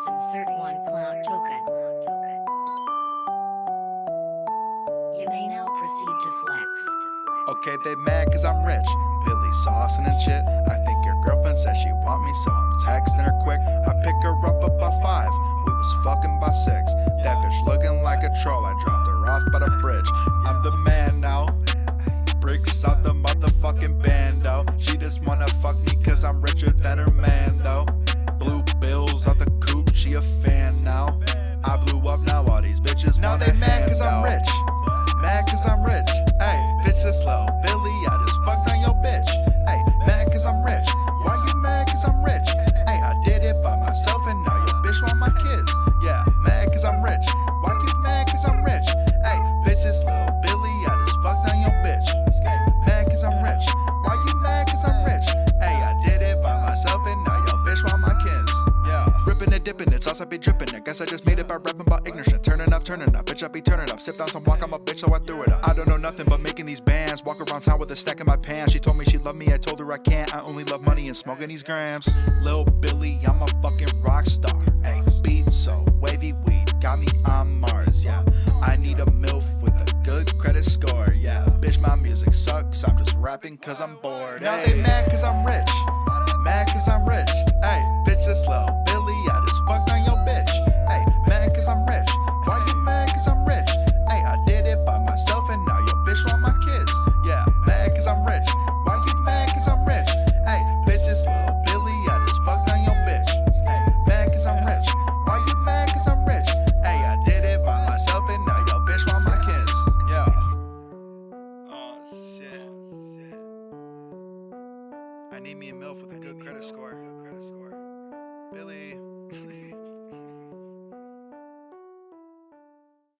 insert one Clout token. You may now proceed to flex. Okay, they mad cause I'm rich. Billy saucing and shit. I think your girlfriend said she want me, so I'm texting her quick. I pick her up about 5. We was fucking by 6. That bitch looking like a troll. I dropped her off by the bridge. I'm the man now. Bricks out the motherfucking bando. She just wanna fuck me cause I'm richer than her man though. Blue bills out the coupe, she a fan now. I blew up now, all these bitches now they mad cause I'm rich. Mad cause I'm rich. Hey, bitch just slow. Billy, I just fucked on your bitch. Hey, mad cause I'm rich. Why you mad cause I'm rich? Hey, I did it by myself and now your bitch want my kids. Yeah, mad cause I'm rich. Why you mad cause I'm rich? Hey, bitch just slow. Billy, I just fucked on your bitch. Hey, mad cause I'm rich. Why you mad cause I'm rich? Hey, I did it by myself and now your bitch want my kids. Yeah, ripping and dipping it, sauce I be dripping it. Guess I just made it by rapping about ignorance. Turning up, bitch I be turning up. Sip down some walk, I'm a bitch, so I threw it up. I don't know nothing but making these bands. Walk around town with a stack in my pants. She told me she loved me, I told her I can't. I only love money and smoking these grams. Lil Billy, I'm a fucking rock star. Ay, beat so wavy, weed got me on Mars. Yeah, I need a MILF with a good credit score. Yeah, bitch my music sucks, I'm just rapping cause I'm bored. Now they mad cause I'm rich. Mad cause I'm rich. Hey, bitch just slow. Billy, I just fucked on your bitch. Hey, mad cause I'm rich. Why you mad cause I'm rich? Hey, I did it by myself and now your bitch want my kids. Yeah, mad cause I'm rich. Why you mad cause I'm rich? Hey, bitch just slow. Billy, I just fucked on your bitch. Hey, mad cause I'm rich. Why you mad cause I'm rich? Hey, I did it by myself and now your bitch want my kids. Yeah. Oh shit. I need me a MILF with a good credit score.